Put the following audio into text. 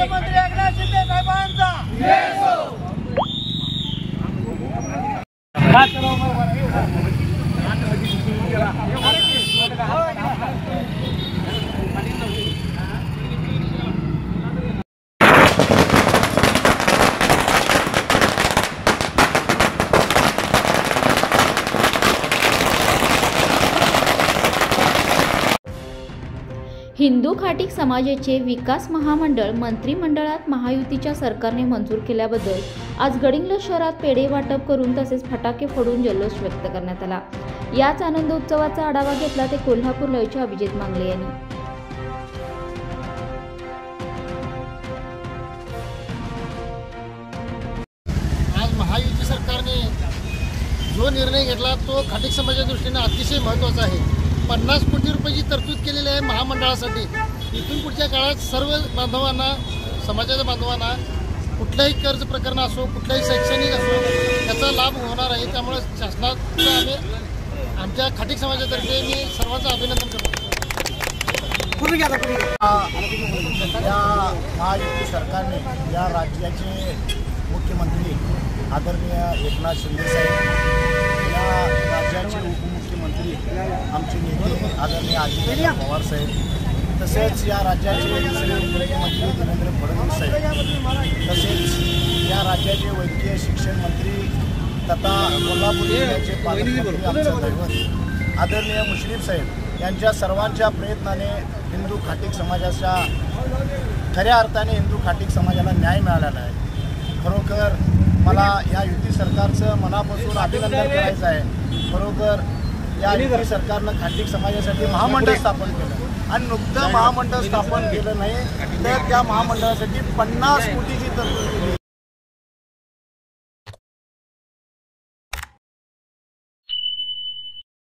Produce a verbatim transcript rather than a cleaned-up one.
मुख्यमंत्री एकनाथ शिंदे साहेबांचा हिंदू खाटीक समाजाचे विकास महामंडळ मंत्रिमंडळात महायुतीच्या सरकारने मंजूर केल्याबद्दल आज गडिंग्लज शहरात पेढे वाटप करून तसेच फटाके फोडून जल्लोष व्यक्त करण्यात आला। याच आनंद उत्सवाचा आढावा घेतला ते कोल्हापूर लयचे अभिजित मांगले यांनी। आज महायुती सरकारने जो निर्णय घेतला तो खाटीक समाजाच्या दृष्टीने अतिशय महत्त्वाचा आहे। पन्नास कोटी रुपयाची तरतूद केलेली आहे महामंडळासाठी। इथून पुढच्या काळात सर्व बांधवांना समाजाच्या बांधवांना कुठल्याही कर्ज प्रकरण असो कुठल्याही शैक्षणिक असो त्याचा लाभ होणार आहे। त्यामुळे शासनाचं आम्ही आमच्या खाटीक समाजातर्फे मी सर्वांचं अभिनंदन करतो। या महायुती सरकारने या राज्याचे मुख्यमंत्री आदरणीय एकनाथ शिंदे साहेब, या राज्याचे उपमुख्यमंत्री आमचे नेते आदरणीय अजित पवार साहेब, तसेच या राज्याचे दुसरे मुख्यमंत्री देवेंद्र फडणवीस साहेब, तसेच या राज्याचे वैद्यकीय शिक्षण मंत्री तथा कोल्हापूर जिल्ह्याचे पालकमंत्री आमचे दैवत आदरणीय मुश्रीफ साहेब यांच्या सर्वांच्या प्रयत्नाने हिंदू खाटीक समाजाच्या खऱ्या अर्थाने हिंदू खाटीक समाजाला न्याय मिळालेला आहे। खरोखर मला या युती सरकारचं मनापासून अभिनंदन करायचं आहे। खरोखर या युती सरकारनं खाटीक समाजासाठी महामंडळ स्थापन केलं आणि नुकतं महामंडळ स्थापन केलं नाही तर त्या महामंडळासाठी पन्नास कोटीची तरतूद केली।